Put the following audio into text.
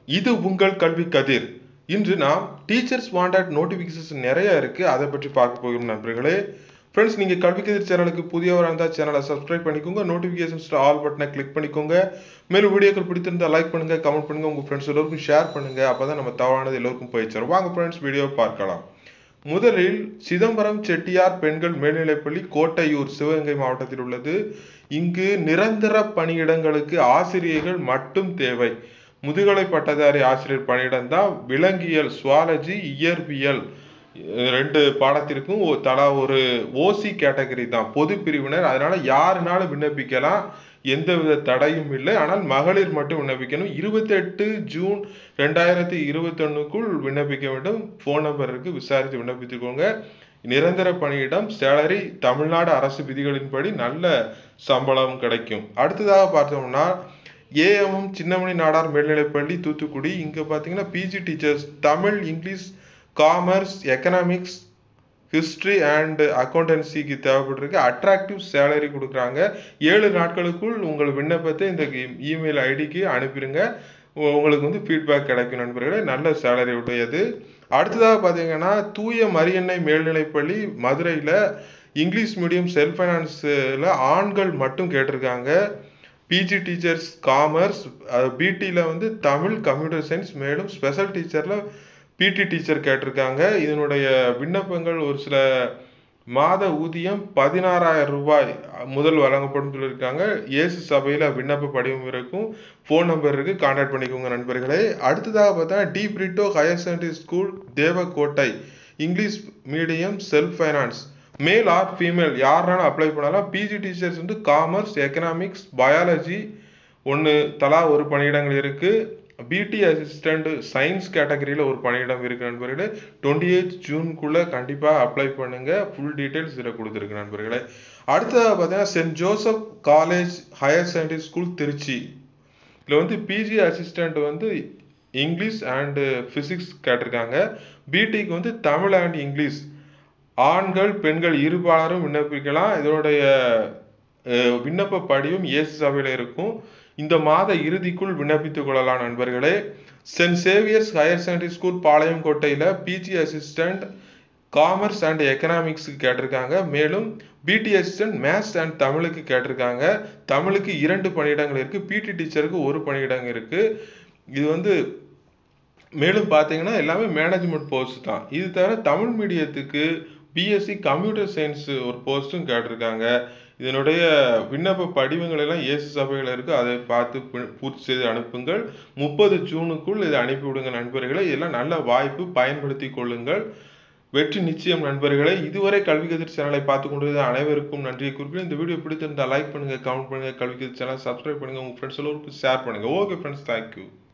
இது உங்கள் கல்வி கதிர். இன்று நாம் டீச்சர்ஸ் வாண்டட் நோட்டிஃபிகேஷன் நிறைய இருக்கு, அதை பற்றி பார்க்க போகிறோம் நண்பர்களே. ஃப்ரெண்ட்ஸ், நீங்கள் கல்வி கதிர் சேனலுக்கு புதியவராக இருந்தால் சேனலை சப்ஸ்கிரைப் பண்ணிக்கோங்க, நோட்டிஃபிகேஷன்ஸில் ஆல் பட்டனை கிளிக் பண்ணிக்கோங்க. மேலும் வீடியோக்கள் பிடித்திருந்தால் லைக் பண்ணுங்க, கமெண்ட் பண்ணுங்க, உங்கள் ஃப்ரெண்ட்ஸ் எல்லோருக்கும் ஷேர் பண்ணுங்க. அப்பதான் நம்ம தவறானது எல்லோருக்கும் போய் சேரும். வாங்க ஃப்ரெண்ட்ஸ், வீடியோ பார்க்கலாம். முதலில் சிதம்பரம் செட்டியார் பெண்கள் மேல்நிலைப்பள்ளி கோட்டையூர் சிவகங்கை மாவட்டத்தில் உள்ளது. இங்கு நிரந்தர பணியிடங்களுக்கு ஆசிரியர்கள் மட்டும் தேவை. முதுகலை பட்டதாரி ஆசிரியர் பணியிடம் தான். விலங்கியல், சுவாலஜி, இயற்பியல் ரெண்டு பாடத்திற்கும் தலா ஒரு ஓசி கேட்டகரி தான், பொது பிரிவினர். அதனால யாருனாலும் விண்ணப்பிக்கலாம், எந்தவித தடையும் இல்லை. ஆனால் மகளிர் மட்டும் விண்ணப்பிக்கணும். 28 ஜூன் 2021க்குள் விண்ணப்பிக்க வேண்டும். போன் நம்பர் இருக்கு, விசாரித்து விண்ணப்பித்துக்கோங்க. நிரந்தர பணியிடம், சேலரி தமிழ்நாடு அரசு விதிகளின்படி நல்ல சம்பளம் கிடைக்கும். அடுத்ததாக பார்த்தோம்னா ஏஎம்எம் சின்னமணி நாடார் மேல்நிலைப்பள்ளி தூத்துக்குடி. இங்க பாத்தீங்கன்னா PG teachers Tamil, English, commerce, economics, history and அக்கௌண்டன்சிக்கு தேவைப்பட்டிருக்கு. அட்ராக்டிவ் சேலரி கொடுக்குறாங்க. 7 நாட்களுக்குள் உங்கள் விண்ணப்பத்தை இந்த இமெயில் ஐடிக்கு அனுப்பிடுங்க. உங்களுக்கு ஃபீட்பேக் கிடைக்கும் நண்பர்களே. நல்ல சேலரி உடையது. அடுத்ததாக பார்த்தீங்கன்னா தூய மரியன்னை மேல்நிலைப்பள்ளி மதுரையில் இங்கிலீஷ் மீடியம் செல்ஃப் ஃபைனான்ஸில் ஆண்கள் மட்டும் கேட்டிருக்காங்க. பிஜி டீச்சர்ஸ் காமர்ஸ், பிடியில் தமிழ், கம்ப்யூட்டர் சயின்ஸ், மேலும் ஸ்பெஷல் டீச்சரில் பிடி டீச்சர் கேட்டிருக்காங்க. இதனுடைய விண்ணப்பங்கள் ஒரு சில மாத ஊதியம் 16,000 ரூபாய் முதல் வழங்கப்படும் சொல்லியிருக்காங்க. இயேசு சபையில் விண்ணப்ப படிவம் இருக்கும், ஃபோன் நம்பர் இருக்கு, கான்டாக்ட் பண்ணிக்கோங்க நண்பர்களே. அடுத்ததாக பார்த்தா De Britto higher secondary school Devakottai English medium self finance, male or female யாருனாலும் அப்ளை பண்ணலாம். PG teachers commerce, economics, biology தலா ஒரு பணியிடங்கள் இருக்கு. பிடி அசிஸ்டன்ட் சயின்ஸ் கேட்டகரியில் ஒரு பணியிடம் இருக்கு நண்பர்களே. 28 ஜூனுக்குள்ள கண்டிப்பாக அப்ளை பண்ணுங்க. ஃபுல் டீட்டெயில்ஸ் இதில் கொடுத்துருக்கு நண்பர்களே. அடுத்ததாக பார்த்தீங்கன்னா Saint Joseph college higher secondary school Trichy. இதில் PG assistant English and physics கேட்டிருக்காங்க. பிடிக்கு தமிழ் அண்ட் இங்கிலீஷ். ஆண்கள் பெண்கள் இருபாலரும் விண்ணப்பிக்கலாம். இதனுடைய விண்ணப்ப படிவம் இயேசு சபையில் இருக்கும். இந்த மாத இறுதிக்குள் விண்ணப்பித்துக் கொள்ளலாம் நண்பர்களே. Saint Xavier's higher secondary school பாளையங்கோட்டையில் பிஜி அசிஸ்டன்ட் காமர்ஸ் அண்ட் எக்கனாமிக்ஸுக்கு கேட்டிருக்காங்க. மேலும் பிடி அசிஸ்டன்ட் மேத்ஸ் அண்ட் தமிழுக்கு கேட்டிருக்காங்க. தமிழுக்கு 2 பணியிடங்கள் இருக்கு, பிடி டீச்சருக்கு 1 பணியிடம் இருக்கு. இது மேலும் பார்த்தீங்கன்னா எல்லாமே மேனேஜ்மெண்ட் போஸ்ட் தான். இது தவிர தமிழ் மீடியத்துக்கு பிஎஸ்சி கம்ப்யூட்டர் சயின்ஸ் ஒரு போஸ்ட்டும் கேட்டிருக்காங்க. இதனுடைய விண்ணப்ப படிவங்கள் எல்லாம் இயேசு சபையில் இருக்கு, அதை பார்த்து பூர்த்தி செய்து அனுப்புங்கள். 30 ஜூனுக்குள் இதை அனுப்பிவிடுங்க நண்பர்களே. இதெல்லாம் நல்ல வாய்ப்பு, பயன்படுத்தி கொள்ளுங்கள். வெற்றி நிச்சயம் நண்பர்களே. இதுவரை கல்வி கதிர் சேனலை பார்த்து கொண்டிருந்த அனைவருக்கும் நன்றியை குறிப்பிட்டு இந்த வீடியோ பிடித்திருந்தால் லைக் பண்ணுங்க, கமெண்ட் பண்ணுங்க, கல்வி கதிர் சேனல் சப்ஸ்கிரைப் பண்ணுங்க, உங்க ஃப்ரெண்ட்ஸ் எல்லோருக்கும் ஷேர் பண்ணுங்க. Okay friends, thank you.